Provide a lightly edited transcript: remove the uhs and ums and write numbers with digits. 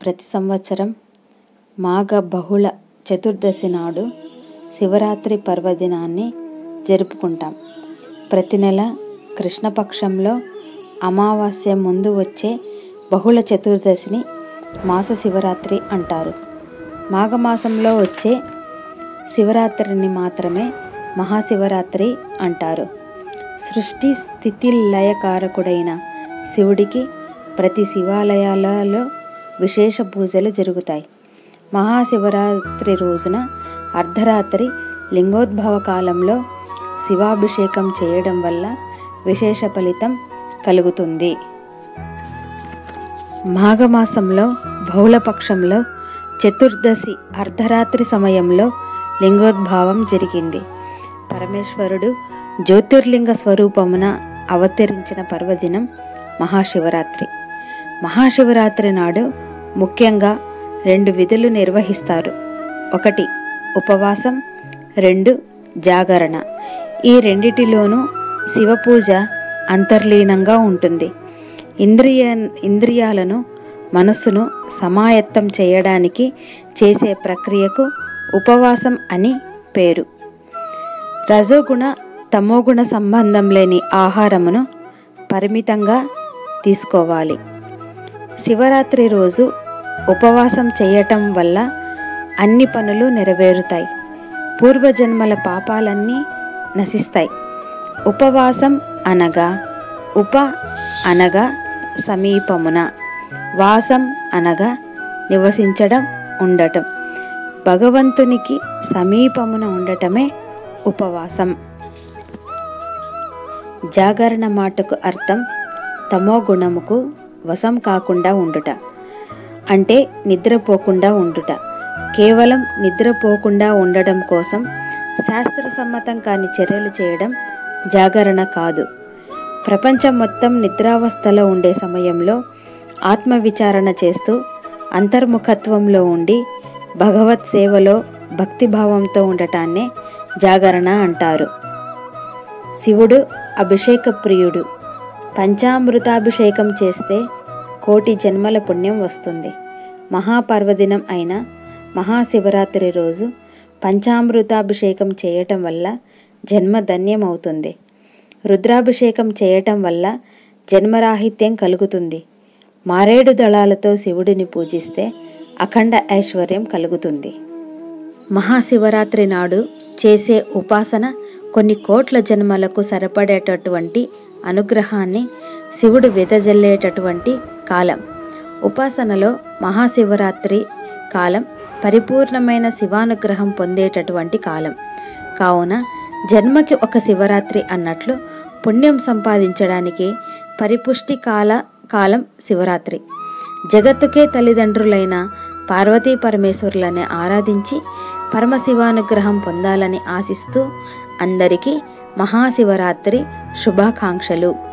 ప్రతి సంవత్సరం మాఘ బహుళ చతుర్దశి నాడు శివరాత్రి పర్వదినాన్ని జరుపుకుంటాం. ప్రతి నెల కృష్ణపక్షంలో అమావాస్య ముందు వచ్చే బహుళ చతుర్దశిని మాస శివరాత్రి అంటారు. మాఘమాసంలో వచ్చే శివరాత్రిని మాత్రమే మహాశివరాత్రి అంటారు. సృష్టి స్థితి లయకారకుడైన శివుడికి ప్రతి శివాలయాలలో విశేష పూజలు జరుగుతాయి. మహాశివరాత్రి రోజున అర్ధరాత్రి లింగోద్భవ కాలంలో శివాభిషేకం చేయడం వల్ల విశేష ఫలితం కలుగుతుంది. మాఘమాసంలో బహుళపక్షంలో చతుర్దశి అర్ధరాత్రి సమయంలో లింగోద్భవం జరిగింది. పరమేశ్వరుడు జ్యోతిర్లింగ స్వరూపమున అవతరించిన పర్వదినం మహాశివరాత్రి. మహాశివరాత్రి నాడు ముఖ్యంగా 2 విధులు నిర్వహిస్తారు. 1 ఉపవాసం, 2 జాగరణ. ఈ రెండిటిలోనూ శివపూజ అంతర్లీనంగా ఉంటుంది. ఇంద్రియాలను మనస్సును సమాయత్తం చేయడానికి చేసే ప్రక్రియకు ఉపవాసం అని పేరు. రజోగుణ తమోగుణ సంబంధం లేని ఆహారమును పరిమితంగా తీసుకోవాలి. శివరాత్రి రోజు ఉపవాసం చేయటం వల్ల అన్ని పనులు నెరవేరుతాయి. పూర్వజన్మల పాపాలన్నీ నశిస్తాయి. ఉపవాసం అనగా అనగా సమీపమున, వాసం అనగా నివసించడం, ఉండటం. భగవంతునికి సమీపమున ఉండటమే ఉపవాసం. జాగరణ మాటకు అర్థం తమో గుణముకు వశం కాకుండా ఉండుట, అంటే నిద్రపోకుండా ఉండుట. కేవలం నిద్రపోకుండా ఉండడం కోసం శాస్త్రసమ్మతం కాని చర్యలు చేయడం జాగరణ కాదు. ప్రపంచం మొత్తం నిద్రావస్థలో ఉండే సమయంలో ఆత్మవిచారణ చేస్తూ అంతర్ముఖత్వంలో ఉండి భగవత్ సేవలో భక్తిభావంతో ఉండటాన్నే జాగరణ అంటారు. శివుడు అభిషేక ప్రియుడు. పంచామృతాభిషేకం చేస్తే 1,000,000 జన్మల పుణ్యం వస్తుంది. మహాపర్వదినం అయిన మహాశివరాత్రి రోజు పంచామృతాభిషేకం చేయటం వల్ల జన్మ ధన్యమవుతుంది. రుద్రాభిషేకం చేయటం వల్ల జన్మరాహిత్యం కలుగుతుంది. మారేడు దళాలతో శివుడిని పూజిస్తే అఖండ ఐశ్వర్యం కలుగుతుంది. మహాశివరాత్రి నాడు చేసే ఉపాసన కొన్ని కోట్ల జన్మలకు సరిపడేటటువంటి అనుగ్రహాన్ని శివుడు వెదజల్లేటటువంటి కాలం. ఉపాసనలో మహాశివరాత్రి కాలం పరిపూర్ణమైన శివానుగ్రహం పొందేటటువంటి కాలం. కావున జన్మకి ఒక శివరాత్రి అన్నట్లు పుణ్యం సంపాదించడానికి పరిపుష్టి కాలం శివరాత్రి. జగత్తుకే తల్లిదండ్రులైన పార్వతీ పరమేశ్వరులని ఆరాధించి పరమశివానుగ్రహం పొందాలని ఆశిస్తూ అందరికీ మహాశివరాత్రి శుభాకాంక్షలు.